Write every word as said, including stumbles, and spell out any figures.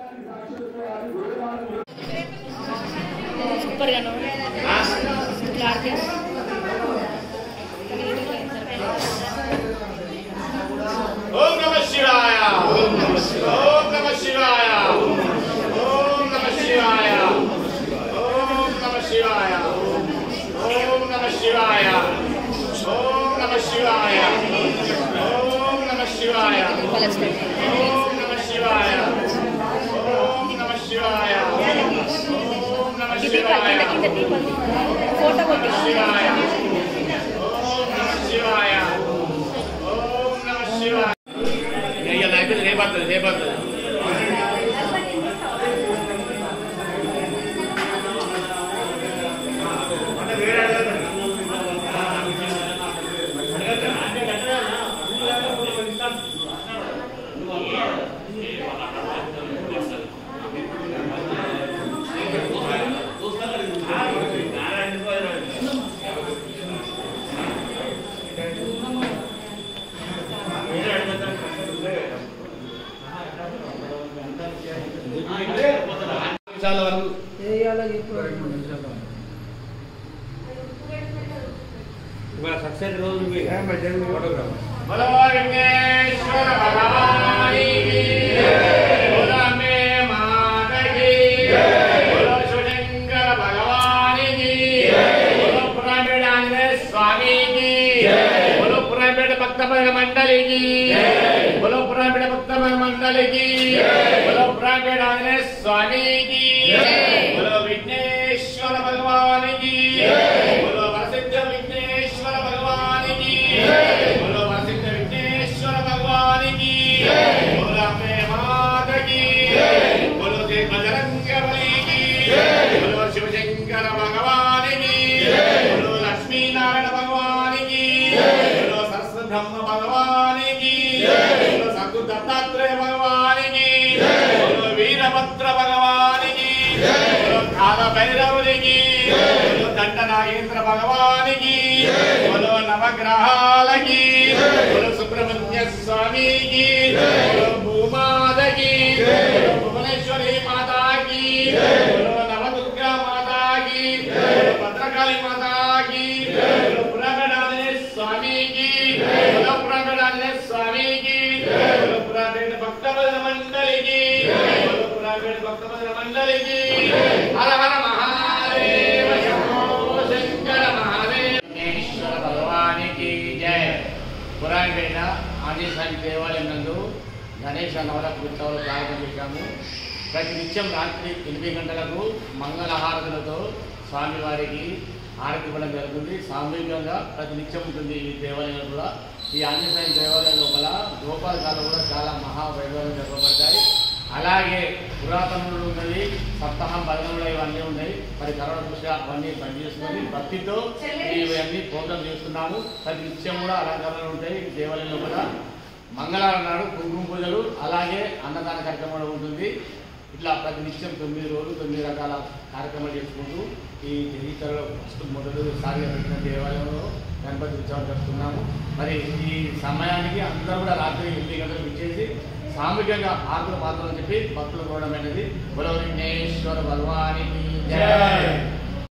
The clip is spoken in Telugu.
సూపర్ గా ఓం నమః శివాయ ఓం నమః శివాయ ఓం నమః శివాయ ఓం నమః శివాయ ఓం నమః శివాయ ఓం నమః శివాయ ఓం నమః శివాయ ఓం నమః శివాయ ఓం నమః శివాయ ఓం నమః శివాయ ఫోటో కొట్టి శివాయ ఓం నమః శివాయ ఓం నమః శివాయ ये लाइट है बात है बात है सक्सेस रोज भी है मैं जन्म फोटोग्राफ बोलो विघ्नेश्वर भगवान की बोलो मे माता की बोलो शिवशंकर भगवान की बोलो पुराणेड़ स्वामी की बोलो पुराणेड़ भक्त मंडली की बोलो पुराणेड़ भक्त मंडली की बोलो पुराणेड़ स्वामी की बोलो विघ्नेश्वर भगवान की बोलो प्रसिद्ध विघ्नेश्वर भगवान की बोलो प्रसिद्ध विघ्नेश्वर भगवान की बोलो अम्बे माता की बोलो श्री बजरंग बली की बोलो शिवशंकर भगवान की बोलो लक्ष्मी नारायण भगवान की बोलो सरस्वती ब्रह्म भगवान की बोलो सद्गुरु दत्तात्रेय भगवान की बोलो वीरभद्र भगवान की बोलो काल भैरव की बोलो दंड नागेंद्र भगवान की बोलो नवग्रहाल की बोलो सुब्रह्मण्य स्वामी की बोलो भूमाद की बोलो भुवनेश्वरी माता की बोलो नवदुर्गा माता की बोलो भद्रकाली माता की बोलो पुराणेड़ स्वामी की बोलो पुराणेड़ स्वामी की बोलो पुराणेड़ भक्त मंडली की बोलो पुराणेड़ भक्त मंडली की हर हर महादेव शंभो शंकर महादेव विघ्नेश्वर भगवान की जय। పురాణపేట ఆంజనేయ స్వామి దేవాలయం నందు గణేష నవరాత్రి ఉత్సవాలు ప్రారంభం చేశాము. ప్రతి నిత్యం రాత్రి ఎనిమిది గంటలకు మంగళహారతులతో స్వామివారికి హారతి ఇవ్వడం జరుగుతుంది. సామూహికంగా ప్రతి నిత్యం ఉంటుంది ఈ దేవాలయంలో కూడా. ఈ ఆంజనేయ స్వామి దేవాలయం లోపల గోపాలకాలు కూడా చాలా మహావైభవం జరపబడతాయి. అలాగే పురాతనంలో ఉన్నది సప్తాహం భజనలు ఇవన్నీ ఉన్నాయి. మరి కరోనా దృష్ట్యా అవన్నీ బంద్ చేసుకొని భక్తితో ఇవన్నీ ప్రోగ్రాం చేస్తున్నాము. ప్రతి నిత్యం కూడా అలంకరణలు ఉంటాయి. దేవాలయంలో కూడా మంగళవారం నాడు కుంకుమ పూజలు అలాగే అన్నదాన కార్యక్రమం ఉంటుంది. ఇట్లా ప్రతి నిత్యం తొమ్మిది రోజులు తొమ్మిది రకాల కార్యక్రమాలు చేసుకుంటూ ఈ చరిత్రలో ఫస్ట్ మొదటిసారిగా పెట్టిన దేవాలయంలో గణపతి ఉత్సవం జరుపుతున్నాము. మరి ఈ సమయానికి అందరూ కూడా రాత్రి ఎనిమిది గంటలకు ఇచ్చేసి సామూహికంగా ఆకులు పాత్రలు చెప్పి భక్తులు కోవడం అనేది బోలో విఘ్నేశ్వర భగవానికి జై.